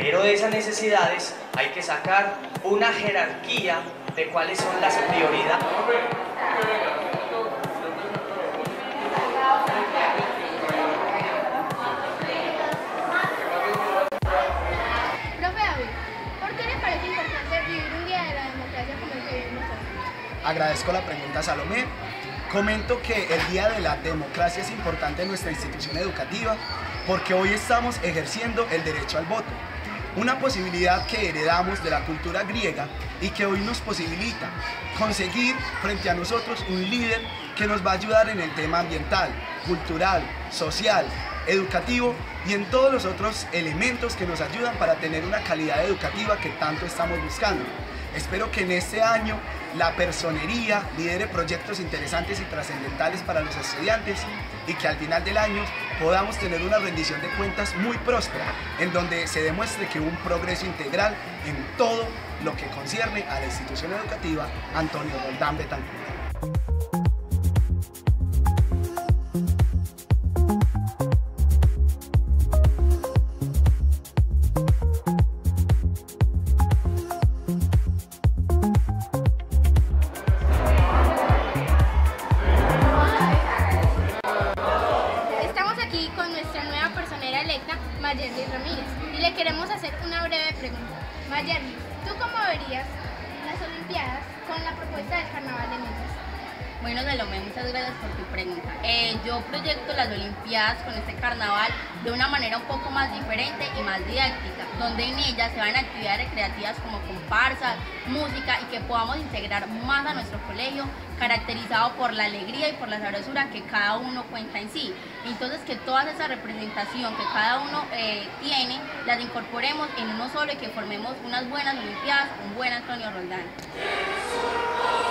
pero de esas necesidades hay que sacar una jerarquía de cuáles son las prioridades. Profe David, ¿por qué le parece importante vivir un día de la democracia como el que vivimos hoy? Agradezco la pregunta, Salomé. Comento que el Día de la Democracia es importante en nuestra institución educativa porque hoy estamos ejerciendo el derecho al voto, una posibilidad que heredamos de la cultura griega y que hoy nos posibilita conseguir frente a nosotros un líder que nos va a ayudar en el tema ambiental, cultural, social, educativo y en todos los otros elementos que nos ayudan para tener una calidad educativa que tanto estamos buscando. Espero que en este año la personería lidere proyectos interesantes y trascendentales para los estudiantes y que al final del año podamos tener una rendición de cuentas muy próspera, en donde se demuestre que hubo un progreso integral en todo lo que concierne a la institución educativa Antonio Roldán Betancourt. Mayerly Ramírez, y le queremos hacer una breve pregunta. Mayerly, ¿tú cómo verías las Olimpiadas con la propuesta del Carnaval de Minas? Bueno, Salomé, muchas gracias por tu pregunta. Yo proyecto las Olimpiadas con este carnaval de una manera un poco más diferente y más didáctica, donde en ellas se van actividades recreativas como comparsas, música y que podamos integrar más a nuestro colegio, caracterizado por la alegría y por la sabrosura que cada uno cuenta en sí. Entonces, que toda esa representación que cada uno tiene, las incorporemos en uno solo y que formemos unas buenas Olimpiadas, un buen Antonio Roldán.